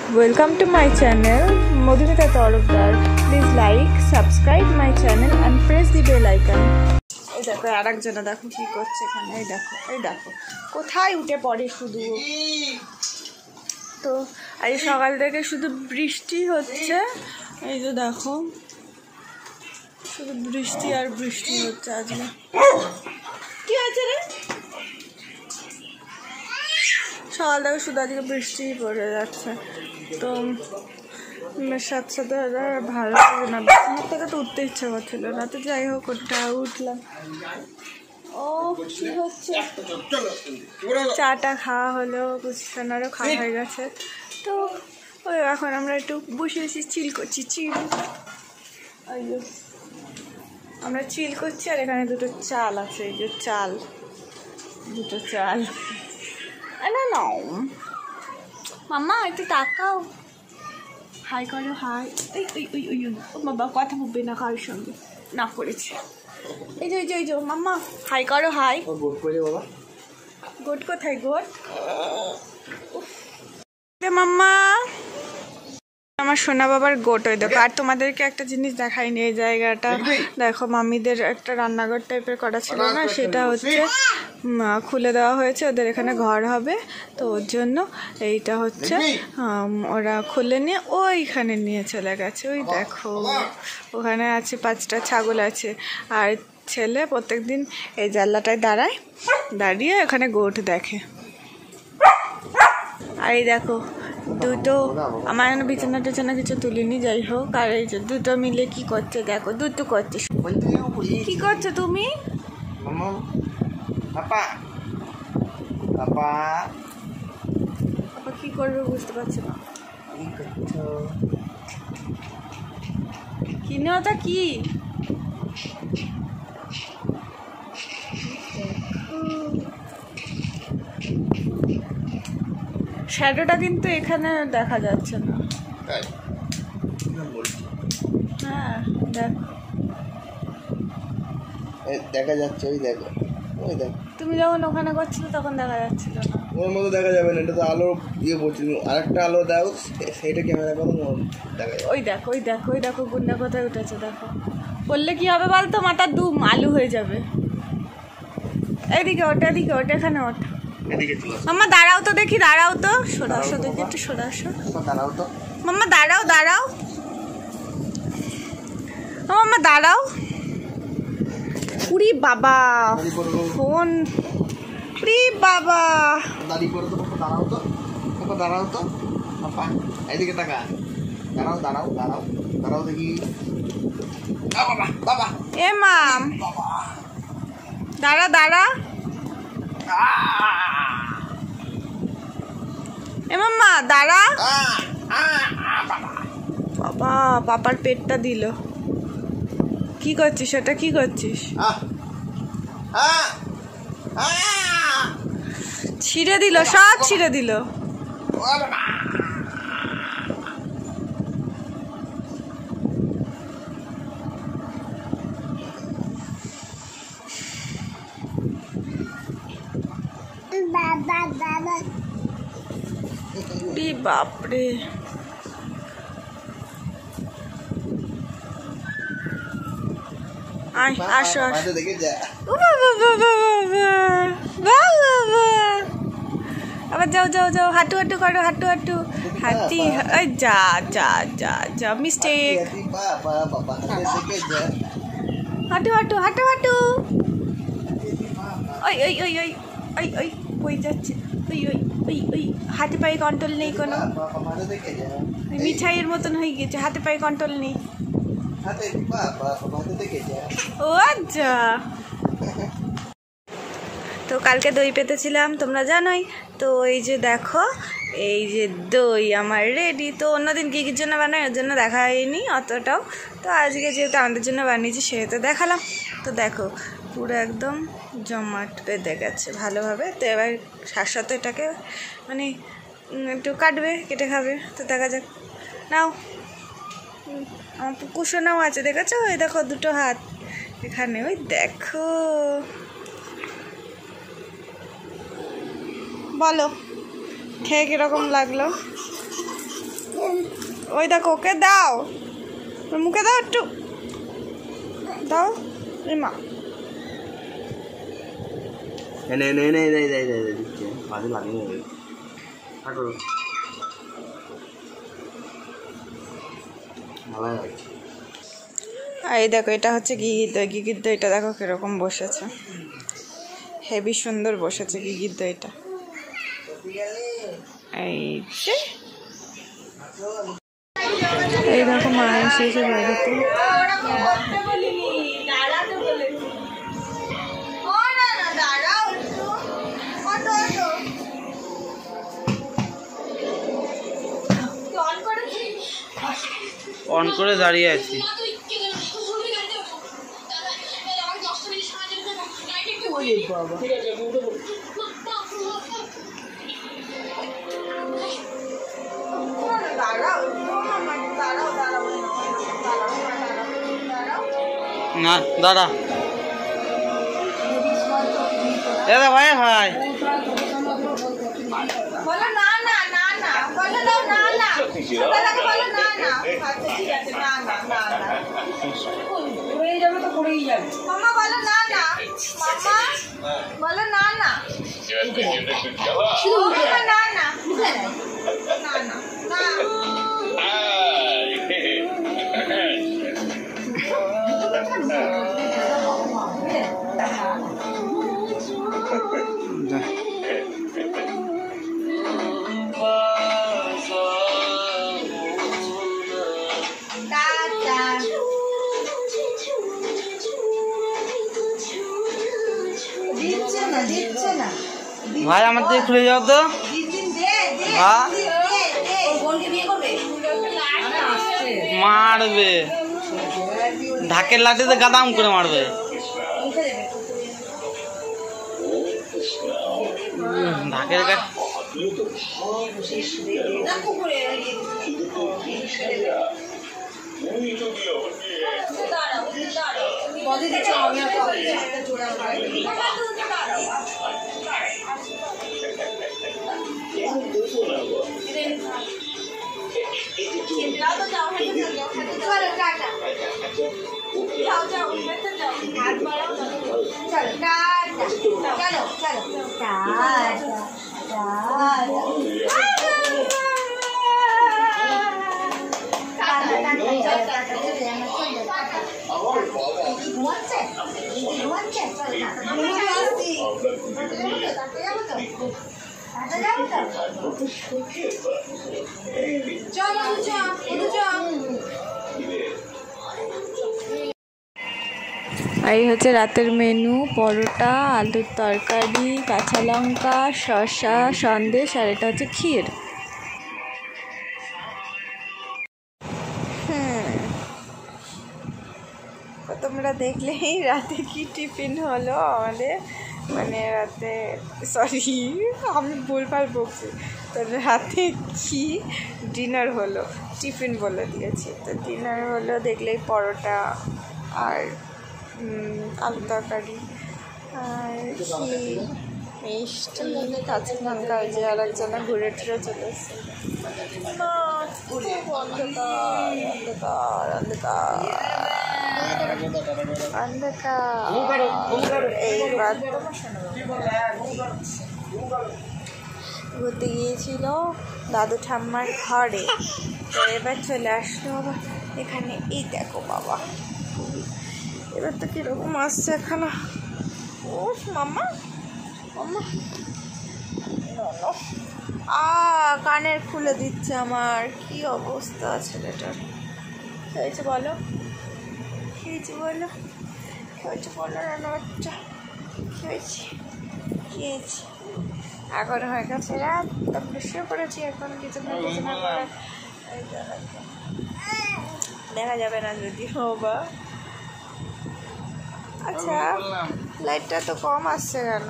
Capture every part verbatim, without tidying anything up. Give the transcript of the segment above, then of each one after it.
Welcome to my channel Madhumita Tarokdar. Please like, subscribe my channel and press the bell icon. এই দেখো আরেকজনা দেখো কি করছে এখানে। এই দেখো এই দেখো কোথায় উঠে পড়ে শুধু। তো আজ সকাল থেকে শুধু বৃষ্টি হচ্ছে। এই যে দেখো শুধু বৃষ্টি আর বৃষ্টি হচ্ছে আজকে। কি হয়েছে রে? সকাল থেকে শুধু আজকে বৃষ্টি পড়ে যাচ্ছে। তো সাথে সাথে ভালো লাগে না, বিছানার থেকে তো উঠতে ইচ্ছা করছিল না। তো যাই হোক ওটা উঠলাম। ও কি হচ্ছে, চাটা খাওয়া হলো, কুচকানারও খাওয়া হয়ে গেছে। তো ওই এখন আমরা একটু বসে বসে চিল করছি। চিল আমরা চিল করছি। আর এখানে দুটো চাল আছে, এই যে চাল, দুটো চাল। না না মাম্মা একটু তাকাও, হাই করো হাই। ওই ওই ওই ওই ও বাবা কথা বলবে না কারোর সঙ্গে, না করেছে। এই যে এই যে এই যে মাম্মা হাই করো হাই। গোট করে বাবা, গোট কোথায় গোট? মাম্মা আমার সোনা বাবার গোট। ওই দেখো। আর তোমাদেরকে একটা জিনিস দেখাইনি, এই জায়গাটা দেখো মাম্মিদের একটা রান্নাঘর টাইপের করা ছিল না, সেটা হচ্ছে খুলে দেওয়া হয়েছে। ওদের এখানে ঘর হবে, তো ওর জন্য এইটা হচ্ছে ওরা খুলে নিয়ে ওইখানে নিয়ে চলে গেছে। ওই দেখো ওখানে আছে পাঁচটা ছাগল আছে। আর ছেলে প্রত্যেক দিন এই জানলাটায় দাঁড়ায়, দাঁড়িয়ে ওখানে গোট দেখে। আর এই দেখো দুটো, আমার এখানে বিছানা টিছানা কিছু তুলিনি, যাই হোক। আর এই যে দুটো মিলে কি করছে দেখো, দুটো করছে। কি করছো তুমি? কি করবে বুঝতে পারছি না। কি না ওটা কি? শ্যাডোটা কিন্তু এখানে দেখা যাচ্ছে না। হ্যাঁ দেখ, দেখা যাচ্ছে। ওই দেখো, ওই দেখো তুমি যখন ওখানে করছিলে তখন দেখা যাচ্ছিল না। ওর মতো দেখা যাবে না, এটা তো আলো ইয়ে বলছি। আরেকটা আলো দাও, সেইটা ক্যামেরা করো, দেখা যাবে। ওই দেখো ওই দেখো ওই দেখো গুন্ডা কোথায় উঠেছে দেখো। বললে কি হবে বলতো, মাথার দুম আলু হয়ে যাবে। এইদিকে ওটা, এদিকে ওটা, এখানে ওটা। মাম্মা দাঁড়াও তো দেখি, দাঁড়াও তো, সরে আসো দেখি, একটু সরে আসো। দাঁড়াও তো মাম্মা, দাঁড়াও দাঁড়াও মাম্মা, দাঁড়াও। উরি বাবা ফোন, উরি বাবা। দাঁড়িয়ে পড়ো তো, দাঁড়াও তো, দাঁড়াও তো বাবা, এইদিকে টাকা। দাঁড়াও দাঁড়াও দাঁড়াও দাঁড়াও দেখি। বাবা বাবা এ মাম, দাঁড়া দাঁড়া। এ মাম্মা দাঁড়া। বাবা পাপার পেটটা দিল। কি করছিস ওটা, কি করছিস? ছিঁড়ে দিল, সব ছিঁড়ে দিল। বাপরে আসো আবার যাও যাও যাও, হাঁটু হাঁটু করো, হাঁটু হাঁটু হাঁটি। ওই যা যা যা যা মিস্টেক। হাঁটু হাঁটু হাঁটু হাঁটু। ওই ওই ওই ওই ওই ওই কই যাচ্ছে? ওই ওই ওই ওই হাতে পায়ে কন্ট্রোল নেই কোনো, মিঠাইয়ের মতন হয়ে গেছে, হাতে পায়ে কন্ট্রোল নেই। ও আচ্ছা। তো কালকে দই পেতেছিলাম তোমরা জানোই। তো এই যে দেখো, এই যে দই আমার রেডি। তো অন্যদিন কী কী জন্য বানাই ওর জন্য দেখা হয়নি অতটাও। তো আজকে যেহেতু আমাদের জন্য বানিয়েছি সেহেতু দেখালাম। তো দেখো পুরো একদম জমাট বেঁধে গেছে ভালোভাবে। তো এবার শাশ্বত এটাকে মানে একটু কাটবে, কেটে খাবে। তো দেখা যাক। নাও, আমার কুশনাও আছে দেখেছো? ওই দেখো দুটো হাত এখানে, ওই দেখো। বলো খেয়ে কীরকম লাগলো? ওই দেখো ওকে দাও, মুখে দাও একটু দাও মা। এনে এনে এনে এনে এনে এনে এনে দিচ্ছে মাঝে লাগিয়ে নেবে। থাকো ভালো লাগছে। আর এই দেখো এটা হচ্ছে ঘিঘির দই। ঘিঘির দইটা দেখো কিরকম বসেছে, হেভি সুন্দর বসেছে ঘিঘির দইটা। এই যে এই দেখো মা এসেছে বাড়িতে। অন করে দাঁড়িয়ে আছি। না দাদা দাদা ভাই ভাই বলো না না না না বলো না না না দাদাকে বলো না না আচ্ছা ঠিক আছে না না না না পড়ে যাবে তো পড়েই যাবে। মামা বলো না না, মামা বলো না না শুধু না না না না না না ভাই আমার দিয়ে খুলে যাও তো। মারবে ঢাকের লাঠিতে গাদাম করে মারবে। ঢাকের গাছ এই হচ্ছে রাতের মেনু, পরোটা, আলুর তরকারি, কাঁচা লঙ্কা, শসা, সন্দেশ, আর এটা হচ্ছে ক্ষীর। হ্যাঁ তোমরা দেখলেই রাতে কি টিফিন হলো আমাদের, মানে রাতে সরি আমি ভুলভাল বলছি, তো রাতে কি ডিনার হলো, টিফিন বলে দিয়েছি। তো ডিনার হলো দেখলেই পরোটা আর আলু তরকারি আর ক্ষীর, মিষ্টি, কাঁচা লঙ্কা। ওই যে আর একজনে ঘুরে টুরে চলে এসছে। অন্ধকার অন্ধকার অন্ধকার অন্ধকার। এইবার ঘুরতে গিয়েছিল দাদু ঠাম্মার ঘরে, তো এবার চলে আসলো আবার এখানে। এই দেখো বাবা, এবার তো কিরকম আসছে এখানে। ও মাম্মা মাম্মা আ কানের খুলে দিচ্ছে আমার, কি অবস্থা ছেলেটার। কি হয়েছে বলো, কি হয়েছে বলো, কি হয়েছে বলো রান্না বাচ্চা, কি হয়েছে কি হয়েছে। এখন হয়ে গেছে রাত, তারপরে শুয়ে পড়েছি এখন কিছু না কিছু না করে। দেখা যাবে না যদি বা। আচ্ছা লাইটটা তো কম আসছে কেন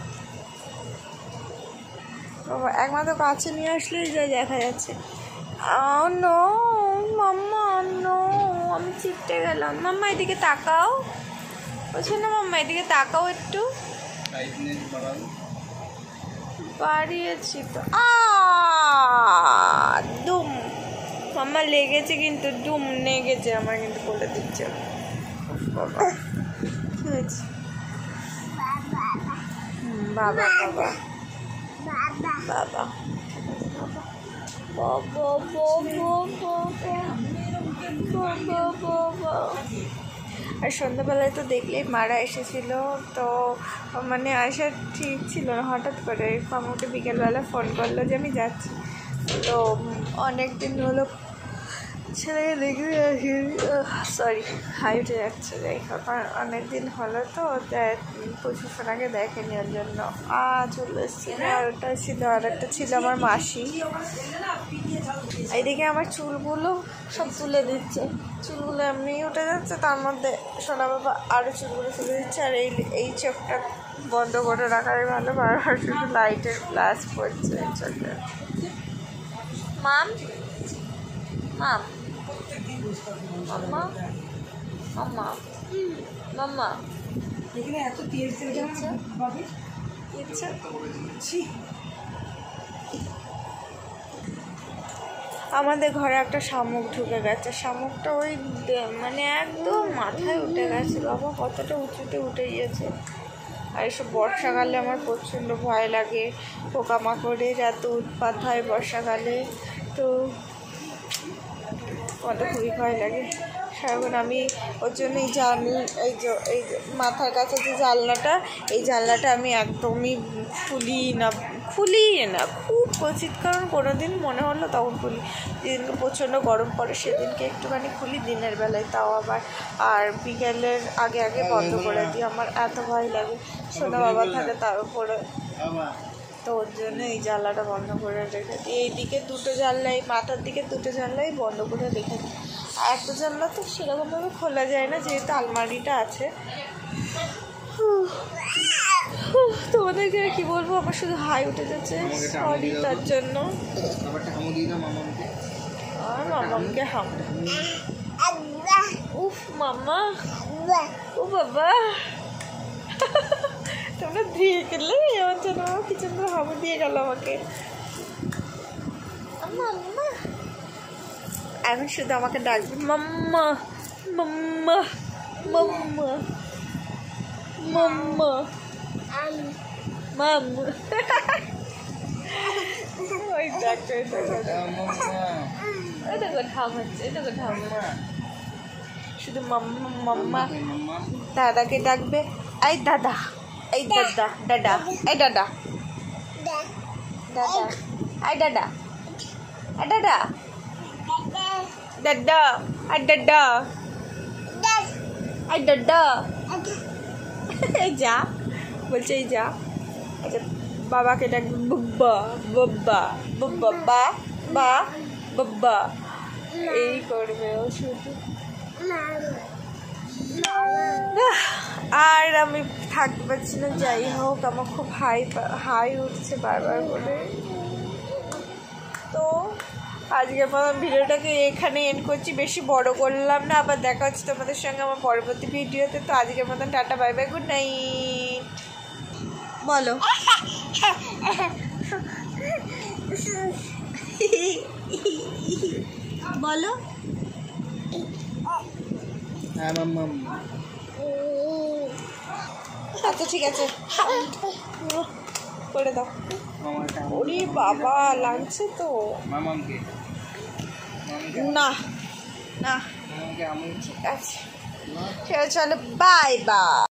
বাবা, একমাত্র কাছে নিয়ে আসলেই যা দেখা যাচ্ছে। নো মাম্মা নো, আমি চিপটে গেলাম। মাম্মা এদিকে তাকাও, বলছো না মাম্মা এদিকে তাকাও একটু। বাড়িয়েছি তো। আ দুম আমার লেগেছে কিন্তু ডুম লেগেছে আমার কিন্তু বলে দিচ্ছে বাবা কি হয়েছে বাবা বাবা বাবা আর সন্ধ্যাবেলায় তো দেখলেই মারা এসেছিল তো মানে আসা ঠিক ছিল না হঠাৎ করে আমাকে বিকেলবেলা ফোন করলো যে আমি যাচ্ছি তো অনেক দিন হলো ছেলেকে দেখে আসি সরি হাই উঠে যাচ্ছে যাই হোক অনেক দিন হলো তো পঁচিশ সোনাকে দেখেনি ওর জন্য আ চলে এসেছিল আর ওটা ছিল আর একটা ছিল আমার মাসি এইদিকে আমার চুলগুলো সব তুলে দিচ্ছে চুলগুলো এমনি উঠে যাচ্ছে তার মধ্যে সোনা বাবা আরও চুলগুলো তুলে দিচ্ছে আর এই এই চোখটা বন্ধ করে রাখাই ভালো বারবার শুধু লাইটের ফ্ল্যাশ পড়ছে এই চোখে মাম মাম মাম্মা মাম্মা মাম্মা এখানে এত তেল তেল ভাবি ইচ্ছা আমাদের ঘরে একটা শামুক ঢুকে গেছে শামুকটা ওই মানে একদম মাথায় উঠে গেছে বাবা কতটা উঁচুতে উঠে গিয়েছে আর এসব বর্ষাকালে আমার প্রচণ্ড ভয় লাগে পোকামাকড়ের এত উৎপাত হয় বর্ষাকালে তো আমার তো খুবই ভয় লাগে সারাক্ষণ আমি ওর জন্য এই জাল এই যে এই মাথার কাছে যে জানলাটা এই জানলাটা আমি একদমই খুলি না খুলি না খুব কচিত কারণ কোনো দিন মনে হলো তখন খুলি যেদিনকে প্রচণ্ড গরম পড়ে সেদিনকে একটুখানি খুলি দিনের বেলায় তাও আবার আর বিকেলের আগে আগে বন্ধ করে দিই আমার এত ভয় লাগে সোনা বাবা থাকে তার উপরে তো ওর জন্য এই জানলাটা বন্ধ করে রেখে দিই এইদিকে দুটো জানলাই মাথার দিকে দুটো জানলাই বন্ধ করে রেখে দিই আর একটা জানলা তো সেরকমভাবে খোলা যায় না যেহেতু আলমারিটা আছে তোমাদেরকে আর কি বলবো আমার শুধু হাই উঠে যাচ্ছে সরি তার জন্য আর মামাকে হাম উফ মামা ও বাবা তোমরা দিয়ে গেলে আমার জন্য কি সুন্দর হামু দিয়ে গেল আমাকে মাম্মা এখন শুধু আমাকে ডাকবে মাম্মা মাম্মা মাম্মা মাম্মা মাম ওই ডাক্তার এটা কোথাও হচ্ছে এটা কোথাও শুধু মাম্মা মাম্মা দাদাকে ডাকবে এই দাদা এই দাদা দাদা এই দাদা দাদা এই দাদা এই দাদা দাদা এই দাদা এই দাদা এই যা বলছে এই যা আচ্ছা বাবাকে ডাকবে বুব্বা বুব্বা বুব্বা বা বা বুব্বা এই করবে ও শুধু আর আমি থাকতে পারছি না যাই হোক আমার খুব হাই হাই উঠছে বারবার করে তো আজকের মতন ভিডিওটাকে এখানে এন্ড করছি বেশি বড় করলাম না আবার দেখা হচ্ছে তোমাদের সঙ্গে আমার পরবর্তী ভিডিওতে তো আজকের মতন টাটা বাই বাই গুড নাইট বলো বলো আচ্ছা ঠিক আছে করে দাও ওরে বাবা লাগছে তো না না ঠিক আছে ঠিক আছে চলো বাই বাই